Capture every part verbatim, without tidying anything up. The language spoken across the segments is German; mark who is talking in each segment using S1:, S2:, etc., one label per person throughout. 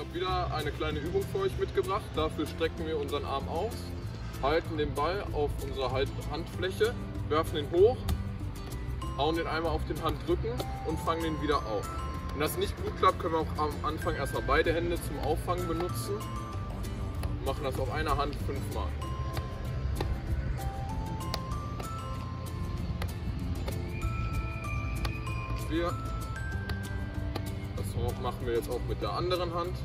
S1: habe wieder eine kleine Übung für euch mitgebracht. Dafür strecken wir unseren Arm aus, halten den Ball auf unserer Handfläche, werfen ihn hoch, hauen den einmal auf den Handrücken und fangen den wieder auf. Wenn das nicht gut klappt, können wir auch am Anfang erstmal beide Hände zum Auffangen benutzen. Wir machen das auf einer Hand fünfmal. Vier. Das machen wir jetzt auch mit der anderen Hand.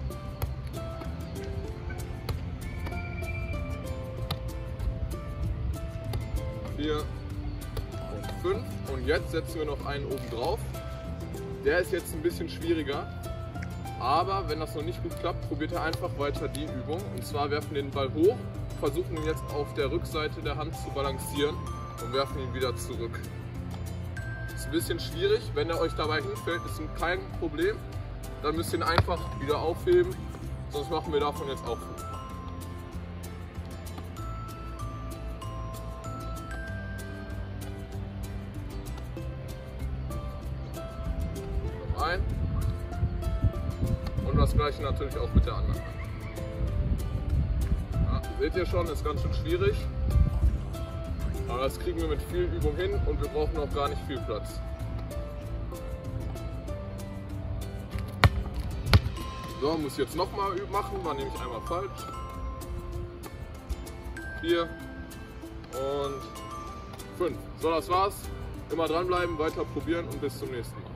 S1: Vier und fünf. Und jetzt setzen wir noch einen oben drauf. Der ist jetzt ein bisschen schwieriger. Aber wenn das noch nicht gut klappt, probiert ihr einfach weiter die Übung. Und zwar werfen wir den Ball hoch, versuchen ihn jetzt auf der Rückseite der Hand zu balancieren und werfen ihn wieder zurück. Ist ein bisschen schwierig, wenn er euch dabei hinfällt, ist kein Problem. Dann müsst ihr ihn einfach wieder aufheben, sonst machen wir davon jetzt auch fünf. Noch ein. Und das gleiche natürlich auch mit der anderen Hand. Ja, seht ihr schon, ist ganz schön schwierig. Aber das kriegen wir mit viel Übung hin und wir brauchen auch gar nicht viel Platz. So, muss ich jetzt nochmal machen, war nämlich einmal falsch. Vier und fünf. So, das war's. Immer dranbleiben, weiter probieren und bis zum nächsten Mal.